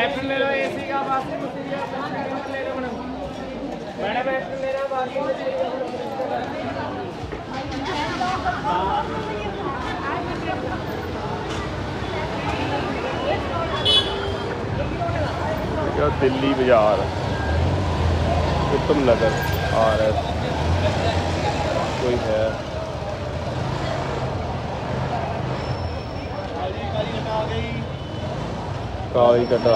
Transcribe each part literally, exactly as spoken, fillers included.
Action ले लो AC का बाकी ले लो मैडम एक्शन ले रहा बाकी दिल्ली बाजार उत्तम नगर आर एस कोई है काली कटा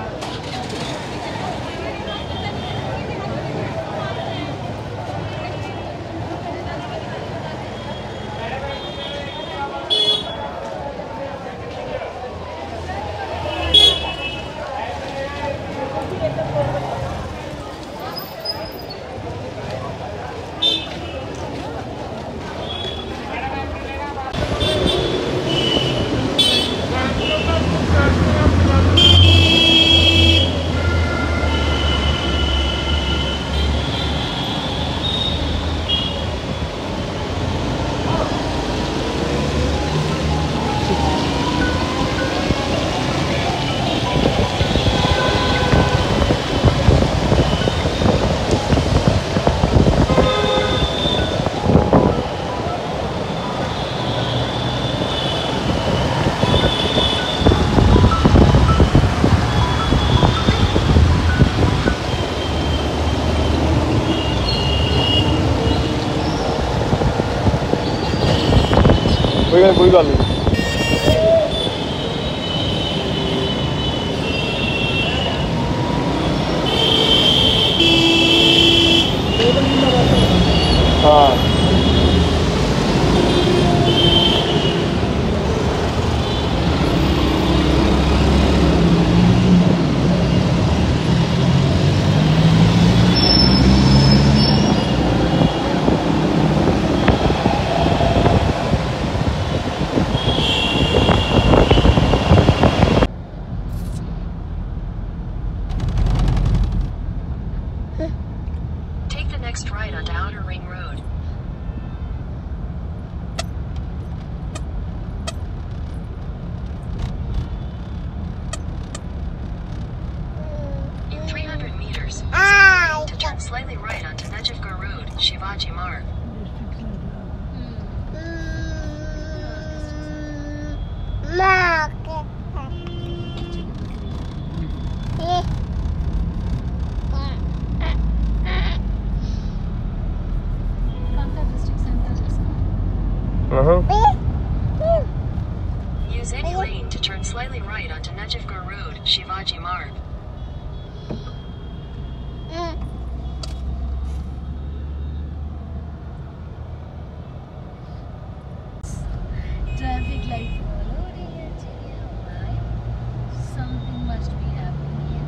कोई गल नहीं हाँ Next right onto Outer Ring Road. In three hundred meters, to turn slightly right onto Najafgarh Road, Shivaji Marg. Uh-huh. Use any lane to turn slightly right onto Najafgarh Road, Shivaji Marg. Traffic light follow रही है चिड़िया भाई something must be happening here.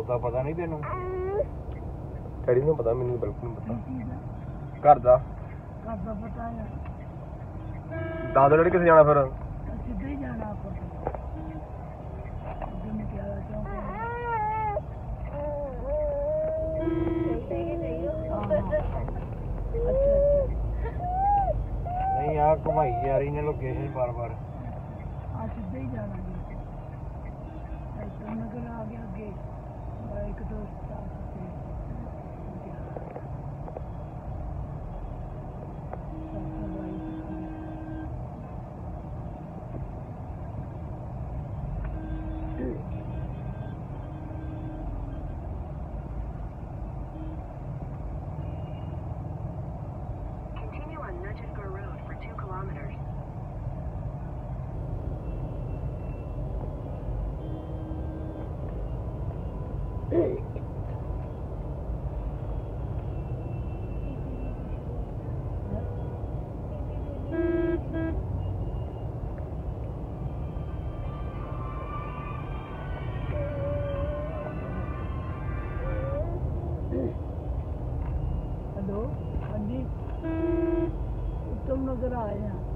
ਉਹਦਾ ਪਤਾ ਨਹੀਂ ਤੈਨੂੰ? Daddy ਨੂੰ ਪਤਾ, ਮੈਨੂੰ ਬਿਲਕੁਲ ਨਹੀਂ ਪਤਾ। ਘਰ ਦਾ ਘਰ ਦਾ ਪਤਾ ਹੈ। ਦੱਸ ਦਿਓ ਡੈਡੀ ਕਿੱਥੇ ਜਾਣਾ ਫਿਰ? ਸਿੱਧਾ ਹੀ ਜਾਣਾ ਆਪਾਂ ਜਿੰਨੇ ਕਿਹਾ ਚੌਂਕ ਨਹੀਂ ਆ ਘੁਮਾਈ ਜਾ ਰਹੀ ਨੇ ਲੋਕੇਸ਼ਨ ਬਾਰ ਬਾਰ। ਆ ਸਿੱਧਾ ਹੀ ਜਾਣਾ ਜੀ। ਇੱਧਰ ਨਗਰ ਆ ਗਿਆ ਅੱਗੇ ਇੱਕ ਦੋ stop Continue on Najafgarh Road for two kilometers. Hello हाँ जी उत्तम नगर आए हैं।